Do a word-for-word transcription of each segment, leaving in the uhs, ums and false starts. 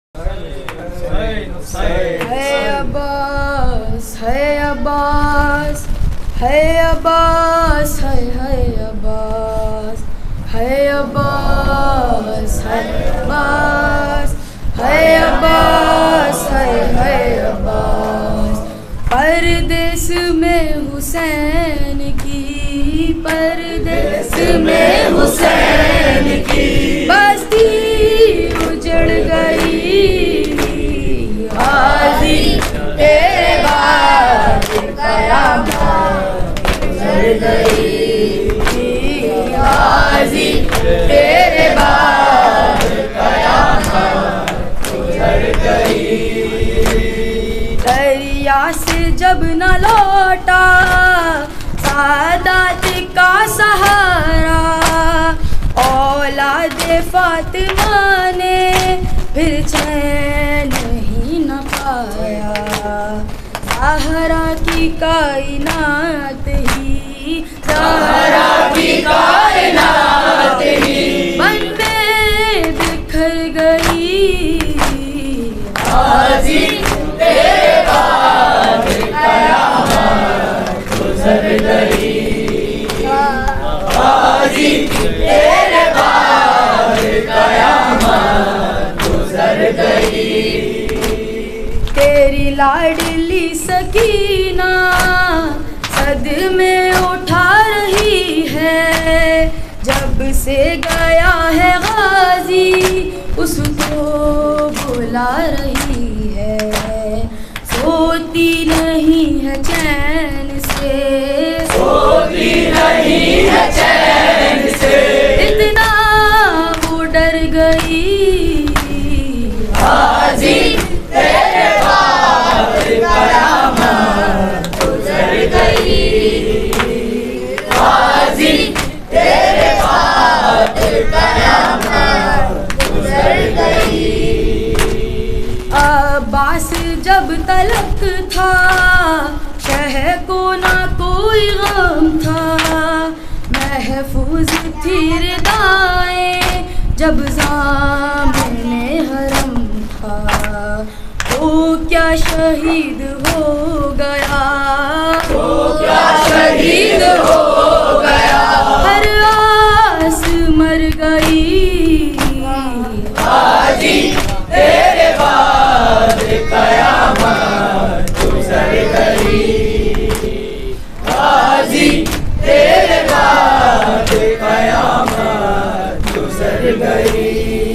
है अब्बास है अब्बास है अब्बास है है अब्बास है अब्बास है अब्बास है अब्बास है है अब्बास। परदेस में हुसैन की परदेस में हुसैन की बस्ती उजड़ गई। हाजी तेरे बाद कयामत उजड़ गई। हाजी तेरे बाद कयामत उजड़ गई। दरिया से जब न लौटा सादात का सहारा, औलाद फातिमा ने फिर चैन ही न पाया। ज़हरा की कायनात ही ज़हरा की कायनात ही बन में बिखर गई। हाजी तेरे बाद कयामत गुजर गई। हाजी तेरे बाद कयामत गुजर गई। तेरी लाडली सकीना सदमे उठा रही है। जब से गया है गाजी उसको बुला रही है। सोती नहीं है चैन से सोती नहीं है चैन से इतना वो डर गई। हाजी तेरे बाद कयामत गुजर गई। हाजी तेरे बाद कयामत गुजर गई। अब्बास जब तलक था शह को ना कोई गम था। महफूज थी रिदाएं जब ज़ामने हरम था। वो क्या शहीद हो गया वो क्या शहीद हो गया। हर आस मर गई। हाजी तेरे बाद कयामत गुजर गई। हाजी तेरे बाद कयामत गुजर गई।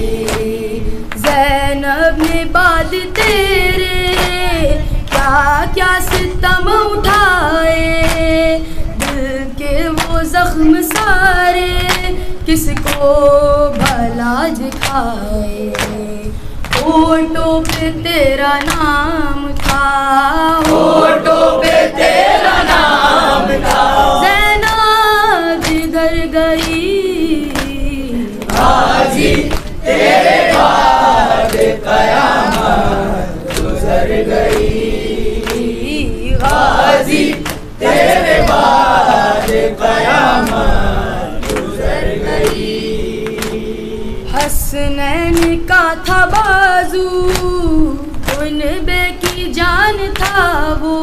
ज़ैनब ने बाद तेरे क्या क्या सितम उठाए। दिल के वो जख्म सारे किसको भला दिखाए। होठों पे तेरा नाम था होठों पे तेरा नाम था। ज़ैनब जिधर गई। हाजी तेरे बाद कयामत गुजर गई। हाजी तेरे बाद कयामत गुजर गई। हसनैन का था बाजू उनबे की जान था वो।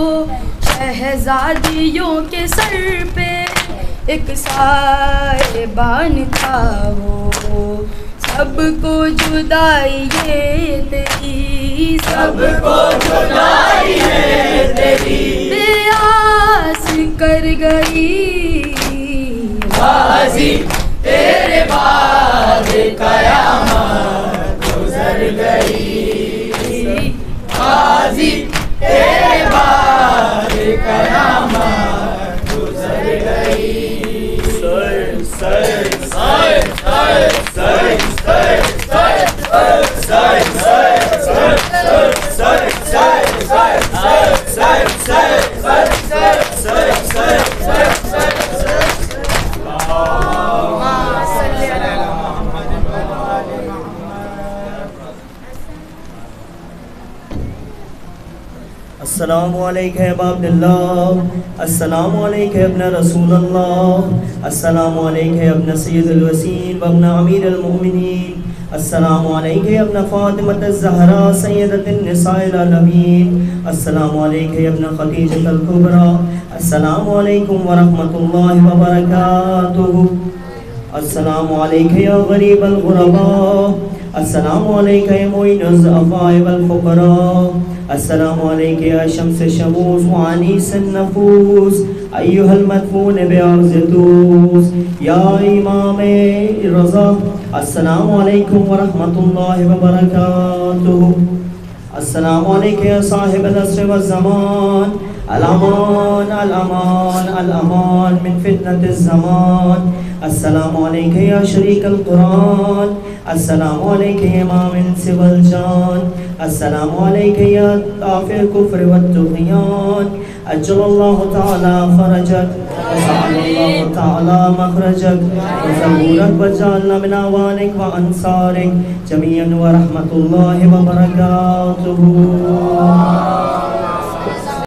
शहजादियों के सर पे एक साहिबान था वो। सबको जुदाई ये तेरी सबको जुदाई ये तेरी बेआस कर गई। हाजी तेरे बाद कयामत गुजर गई। हाजी तेरे बाद कयामत गुजर गई। Sir sir sir sir sir sir sir sir sir sir अस्सलामु अलैका या अब्दुल्लाह, अस्सलामु अलैका इब्न रसूलल्लाह, अस्सलामु अलैका इब्न सय्यदुल वसीन व इब्न अमीरुल मोमिनीन, अस्सलामु अलैका या इब्न फ़ातिमत ज़हरा सय्यदतुन निसाइल आलमीन। अस्सलामु अलैका या इब्न खदीजतल कुबरा। अस्सलामु अलैकुम व रहमतुल्लाहि व बरकातुहू। अस्सलामु अलैका या गरीबल गुरबा। अस्सलामु अलैका या मुइनुज़ अफ़ाइ वल फ़ुक़रा। अस्सलामु अलैका या शम्स शमूस व अनीसन नफूस अय्युहल मदफून बिअर्ज़ तूस या इमाम रज़ा। अस्सलामु अलैकुम व रहमतुल्लाहि व बरकातुहू। अस्सलामु अलैका या साहिबल अस्र व ज़मान। अल अमान अल अमान अल अमान मिन फितनतिज़ ज़मान। अस्सलामु अलैका या शरीकल कुरान। अस्सलामु अलैका या इमाम इंस वल जान। अस्सलामु अलैका या दाफ़िअ कुफ्र व तुग़यान। अज्जलल्लाहु तआला फ़रजक व सअलल्लाहु तआला मख़रजक व ज़बूरक व जअलना मिन अवानिक व अंसारिक जमीअन व रहमतुल्लाहि व बरकातुहू।